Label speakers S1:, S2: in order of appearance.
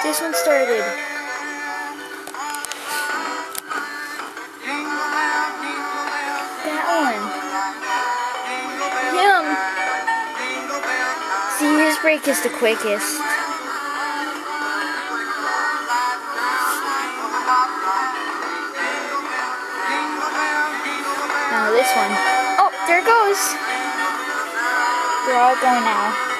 S1: This one started. That one. Him. See, his break is the quickest. Now this one. Oh, there it goes. They're all going now.